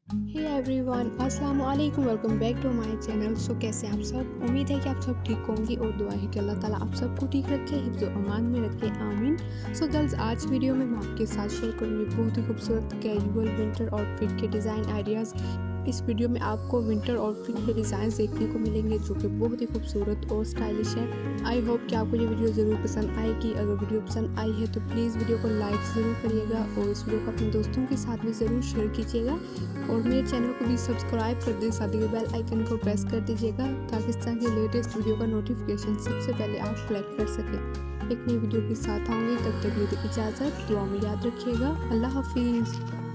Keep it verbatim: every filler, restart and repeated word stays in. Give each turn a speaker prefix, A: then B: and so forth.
A: हे everyone, अस्सलाम वालेकुम। Welcome back to my channel. So कैसे हैं आप सब? उम्मीद है कि आप सब ठीक होंगे और दुआ है कि अल्लाह ताला आप सबको ठीक रखे, हिफ्ज़ व अमान में रखे, आमीन। सो गर्ल्स, आज वीडियो में मैं आपके साथ शेयर करूँगी बहुत ही खूबसूरत कैजुअल विंटर आउटफिट के डिज़ाइन आइडियाज़। इस वीडियो में आपको विंटर आउटफिट के डिज़ाइन देखने को मिलेंगे जो कि बहुत ही खूबसूरत और स्टाइलिश है। आई होप कि आपको ये वीडियो ज़रूर पसंद आएगी। अगर वीडियो पसंद आई है तो प्लीज़ वीडियो को लाइक ज़रूर करिएगा और इस वीडियो को अपने दोस्तों के साथ भी ज़रूर शेयर कीजिएगा और मेरे चैनल को भी सब्सक्राइब कर दें, साथ ही बेल आइकन को प्रेस कर दीजिएगा ताकि इस तरह के लेटेस्ट वीडियो का नोटिफिकेशन सबसे पहले आप कलेक्ट कर सकें। एक नई वीडियो के साथ आऊँगी, तब तक के लिए इजाज़त। दुआ में याद रखिएगा। अल्लाह हाफिज़।